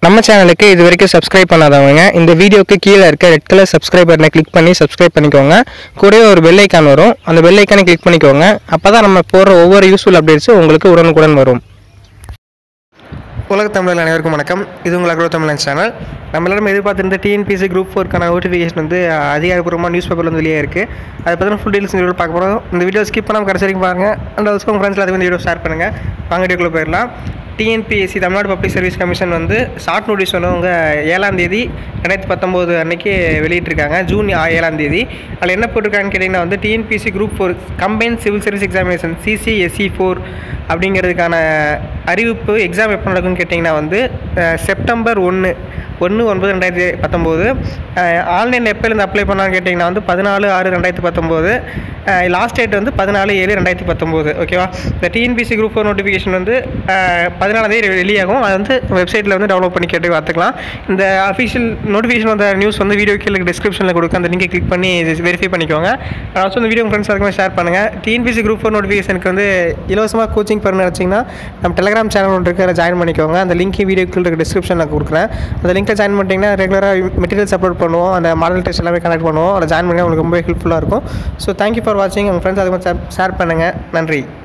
நம்ம சேனலுக்கு இது வரைக்கும் சப்ஸ்கிரைப் பண்ணாதவங்க இந்த வீடியோக்கு கீழே இருக்க ரெட் கலர் சப்ஸ்கிரைப் பட்டனை கிளிக் பண்ணி சப்ஸ்கிரைப் பண்ணிக்கோங்க. கூடவே ஒரு பெல் ஐக்கான் வரும், அந்த பெல் ஐக்கானை கிளிக் பண்ணிக்கோங்க. அப்பதான் நம்ம போடுற ஒவ்வொரு யூஸ்ஃபுல் அப்டேட்ஸும் உங்களுக்கு உடனுக்குடன் வரும். உலக தமிழர்கள் அனைவருக்கும் வணக்கம். இது உங்கள் அக்ரோ தமிழன் சேனல். நம்ம எல்லாரும் எதிர்பார்த்திருந்த டிஎன்பிஎஸ்சி குரூப் 4க்கான நோட்டிஃபிகேஷன் வந்து அதிகாரப்பூர்வமாக நியூஸ் பேப்பரில் வந்து வெளியே இருக்குது. அதை பற்றின ஃபுல் டீல்ஸ் இந்த வீடியோ பார்க்க போகிறோம். இந்த வீடியோ ஸ்கிப் பண்ணாமல் கடைசி வரைக்கும் பாருங்கள். அண்ட் ஆல்சோ உங்கள் ஃப்ரெண்ட்ஸில் அதை வந்து வீடியோ ஷேர் பண்ணுங்கள். வாங்க வீடியோக்குள்ளே போயிடலாம். TNPSC Tamil Nadu public service commission வந்து ஷார்ட் நோட்டீஸ் வந்து அவங்க 7ஆம் தேதி 2019 அன்றைக்கி வெளியிட்டிருக்காங்க. ஜூன் 7ஆம் தேதி. அதில் என்ன போட்டிருக்காங்கன்னு கேட்டிங்கன்னா வந்து TNPSC group 4 combined civil service examination CCSE4 அப்படிங்கிறதுக்கான அறிவிப்பு எக்ஸாம் எப்போ நடக்கும்னு கேட்டிங்கன்னா வந்து செப்டம்பர் 1/9/2019. ஆன்லைன் எப்போலேருந்து அப்ளை பண்ணான்னு கேட்டிங்கன்னா வந்து 14/6/2019. லாஸ்ட் டேட் வந்து 14/7/2019. ஓகேவா? இந்த டிஎன்பிஎஸ்சி குரூப் 4 நோட்டிஃபிகேஷன் வந்து 14ஆம் தேதி வெளியாகும். அது வந்து வெப்சைட்டில் வந்து டவுன்லோட் பண்ணி கேட்டு பார்த்துக்கலாம். இந்த அஃபிஷியல் நோட்டிஃபிகேஷன் வந்த நியூஸ் வந்து வீடியோ கீழே டிஸ்கிரிப்ஷனில் கொடுக்க, அந்த லிங்கை கிளிக் பண்ணி வெரிஃபை பண்ணிக்கோங்க. ஆல்சோ இந்த வீடியோ ஃப்ரெண்ட்ஸ் அதுக்குமே ஷேர் பண்ணுங்கள். டிஎன்பிஎஸ்சி குரூப் 4 நோட்டிஃபிகேஷனுக்கு வந்து இலவசமாக கோச்சிங் பண்ண நினச்சிங்கன்னா நம்ம டெலிகிராம் சேனல் ஒன்று இருக்குது, அதில் ஜாயின் பண்ணிக்கோங்க. அந்த லிங்க் வீடியோ கீழே இருக்க டிஸ்கிரிப்ஷனில் கொடுக்குறேன். அந்த லிங்கை ஜாயின் பண்ணிட்டீங்கன்னா ரெகுலராக மெட்டீரியல்ஸ் அப்லோட் பண்ணுவோம், அந்த மாடல் டெஸ்ட் எல்லாமே கனெக்ட் பண்ணுவோம். அதை ஜாயின் பண்ணி உங்களுக்கு ரொம்ப ஹெல்ப்ஃபுல்லாக இருக்கும். ஸோ தேங்க்யூ ஃபார் வாட்சிங். உங்கள் ஃப்ரெண்ட்ஸ் அதுக்கு ஷேர் பண்ணுங்கள். நன்றி.